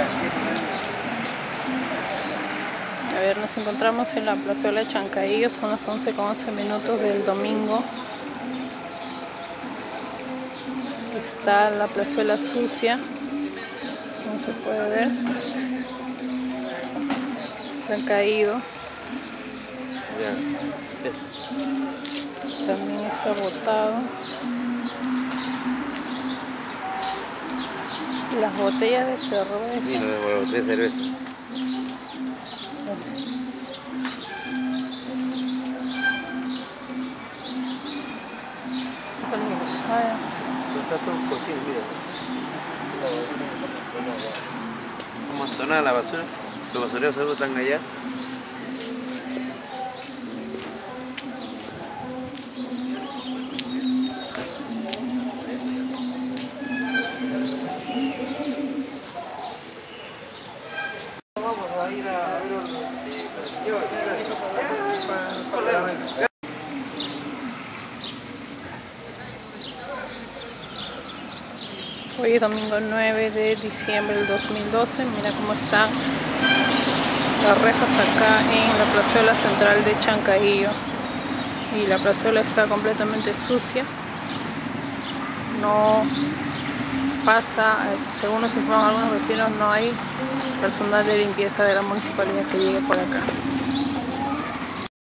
A ver, nos encontramos en la plazuela de Chancaillo, son las 11:11 del domingo. Está la plazuela sucia, como se puede ver. Se han caído. También está botado. Las botellas de cerveza. Sí, las botellas de cerveza. Está todo cochino, mira. Amontonada la basura. Los basureros solo están allá. Vamos a ir a ver Hoy es domingo 9 de diciembre del 2012. Mira cómo están las rejas acá en la plazuela central de Chancaillo. Y la plazuela está completamente sucia. No pasa, según nos informan algunos vecinos, no hay personal de limpieza de la municipalidad que llegue por acá.